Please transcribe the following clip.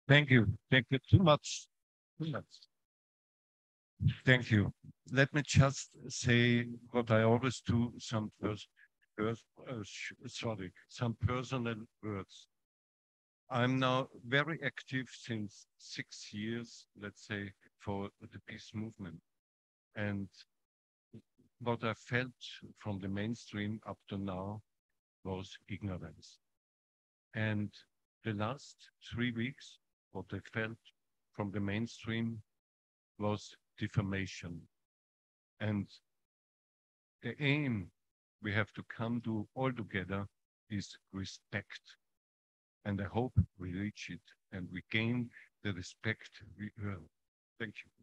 Thank you. Thank you too much. Too much. Thank you. Let me just say what I always do, some personal words. I'm now very active since 6 years, let's say, for the peace movement. And what I felt from the mainstream up to now was ignorance. And the last 3 weeks, what I felt from the mainstream was defamation. And the aim we have to come to all together is respect. And I hope we reach it and we gain the respect we earn. Thank you.